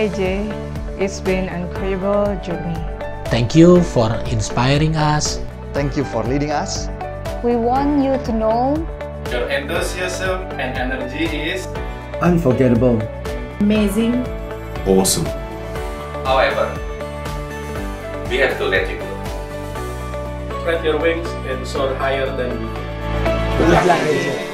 AJ. It's been an incredible journey. Thank you for inspiring us. Thank you for leading us. We want you to know your enthusiasm and energy is unforgettable, amazing, awesome. However, we have to let you go. Spread your wings and soar higher than before. Good luck, AJ.